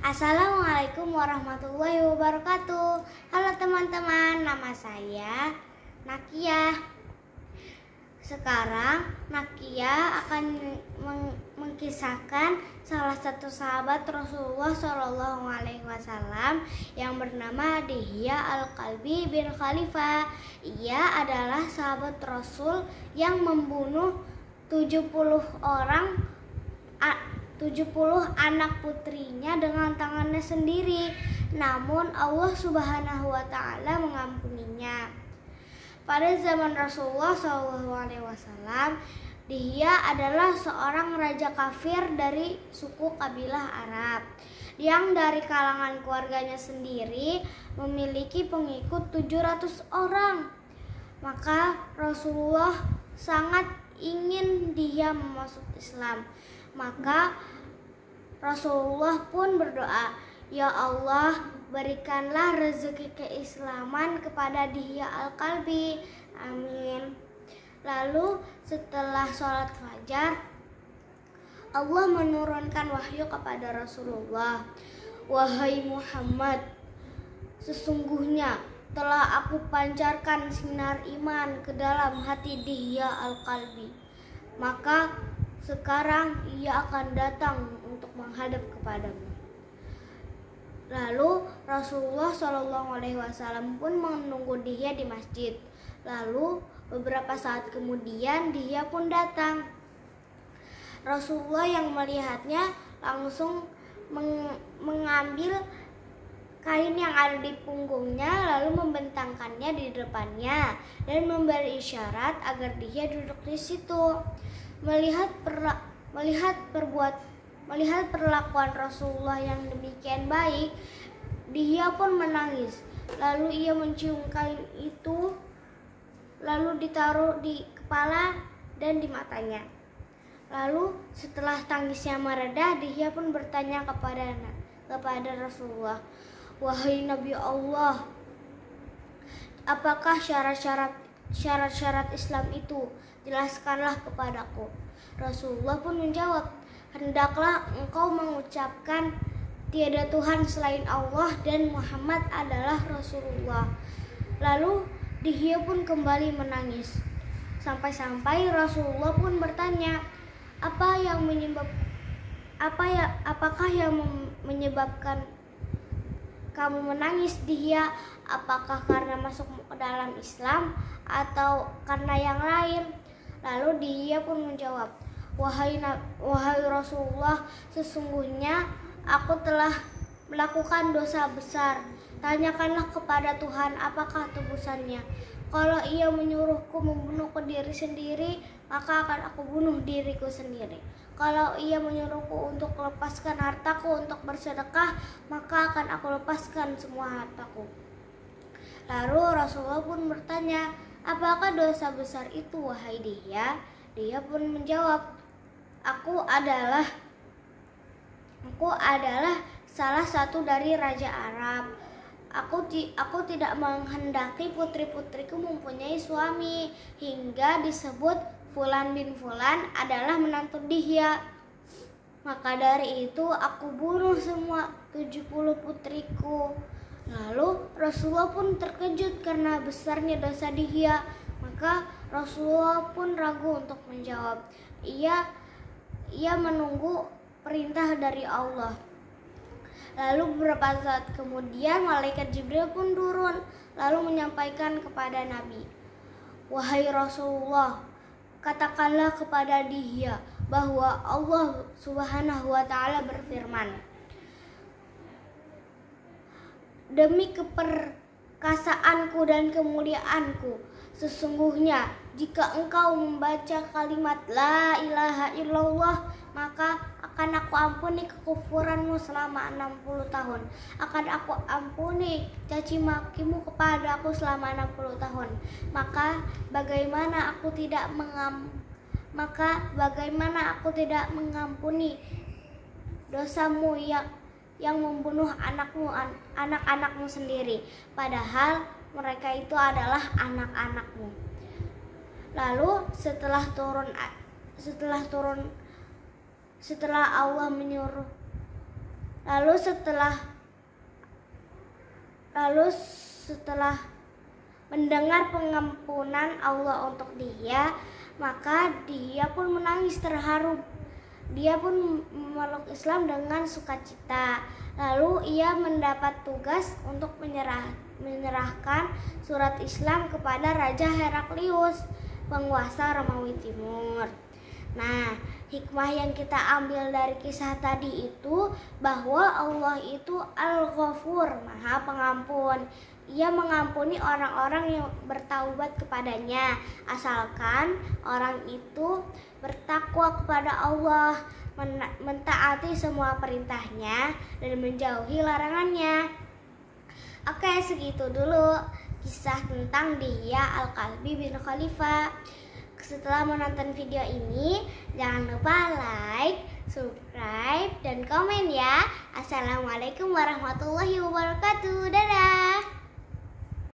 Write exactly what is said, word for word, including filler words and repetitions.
Assalamualaikum warahmatullahi wabarakatuh. Halo teman-teman, nama saya Nakia. Sekarang Nakia akan meng- mengkisahkan salah satu sahabat Rasulullah shallallahu alaihi wasallam yang bernama Dihya Al-Kalbi bin Khalifah. Ia adalah sahabat Rasul yang membunuh tujuh puluh orang tujuh puluh anak putrinya dengan tangannya sendiri. Namun Allah Subhanahu wa taala mengampuninya. Pada zaman Rasulullah shallallahu alaihi wasallam, Dihya adalah seorang raja kafir dari suku kabilah Arab yang dari kalangan keluarganya sendiri memiliki pengikut tujuh ratus orang. Maka Rasulullah sangat ingin Dihya masuk Islam. Maka Rasulullah pun berdoa, "Ya Allah, berikanlah rezeki keislaman kepada Dihya Al-Kalbi. Amin." Lalu setelah sholat fajar, Allah menurunkan wahyu kepada Rasulullah, "Wahai Muhammad, sesungguhnya telah aku pancarkan sinar iman ke dalam hati Dihya Al-Kalbi. Maka sekarang ia akan datang untuk menghadap kepadamu." Lalu Rasulullah shallallahu alaihi wasallam pun menunggu Dihya di masjid. Lalu beberapa saat kemudian Dihya pun datang. Rasulullah yang melihatnya langsung meng- mengambil kain yang ada di punggungnya lalu membentangkannya di depannya dan memberi isyarat agar Dihya duduk di situ. Melihat perla, melihat perbuat melihat perlakuan Rasulullah yang demikian baik, Dihya pun menangis. Lalu ia mencium kain itu lalu ditaruh di kepala dan di matanya. Lalu setelah tangisnya mereda, Dihya pun bertanya kepada kepada Rasulullah, "Wahai Nabi Allah, apakah syarat-syarat syarat-syarat Islam itu? Jelaskanlah kepadaku." Rasulullah pun menjawab, "Hendaklah engkau mengucapkan tiada Tuhan selain Allah dan Muhammad adalah Rasulullah." Lalu Dihya pun kembali menangis. Sampai-sampai Rasulullah pun bertanya, "Apa yang menyebab apa ya apakah yang menyebabkan kamu menangis, Dihya? Apakah karena masuk ke dalam Islam atau karena yang lain?" Lalu Dihya pun menjawab, Wahai, wahai Rasulullah, sesungguhnya aku telah melakukan dosa besar. Tanyakanlah kepada Tuhan apakah tebusannya. Kalau ia menyuruhku membunuh ke diri sendiri, maka akan aku bunuh diriku sendiri. Kalau ia menyuruhku untuk melepaskan hartaku untuk bersedekah, maka akan aku lepaskan semua hartaku. Lalu Rasulullah pun bertanya, "Apakah dosa besar itu, wahai Dihya?" Dia pun menjawab, Aku adalah Aku adalah salah satu dari raja Arab. Aku ti, aku tidak menghendaki putri-putriku mempunyai suami hingga disebut Fulan bin Fulan adalah menantu Dihya. Maka dari itu aku bunuh semua tujuh puluh putriku." Lalu Rasulullah pun terkejut karena besarnya dosa Dihya. Maka Rasulullah pun ragu untuk menjawab. Ia Ia menunggu perintah dari Allah. Lalu beberapa saat kemudian malaikat Jibril pun turun lalu menyampaikan kepada Nabi, "Wahai Rasulullah, katakanlah kepada Dihya bahwa Allah Subhanahu wa taala berfirman, demi keperkasaanku dan kemuliaanku, sesungguhnya jika engkau membaca kalimat la ilaha illallah, maka akan aku ampuni kekufuranmu selama enam puluh tahun. Akan aku ampuni caci makimu kepada aku selama enam puluh tahun. Maka bagaimana aku tidak mengam maka bagaimana aku tidak mengampuni dosamu yang yang membunuh anakmu anak-anakmu sendiri, padahal mereka itu adalah anak-anakmu." Lalu setelah turun setelah turun setelah Allah menyuruh Lalu setelah lalu setelah mendengar pengampunan Allah untuk dia, maka dia pun menangis terharu. Dia pun memeluk Islam dengan sukacita. Lalu ia mendapat tugas untuk menyerah, menyerahkan surat Islam kepada Raja Heraklius, penguasa Romawi Timur. Nah, hikmah yang kita ambil dari kisah tadi itu bahwa Allah itu Al-Ghafur, Maha Pengampun. Ia mengampuni orang-orang yang bertaubat kepadanya, asalkan orang itu bertakwa kepada Allah, mentaati semua perintahnya dan menjauhi larangannya. Oke, segitu dulu kisah tentang Dihya Al-Kalbi bin Khalifah. Setelah menonton video ini, jangan lupa like, subscribe, dan komen ya. Assalamualaikum warahmatullahi wabarakatuh. Dadah.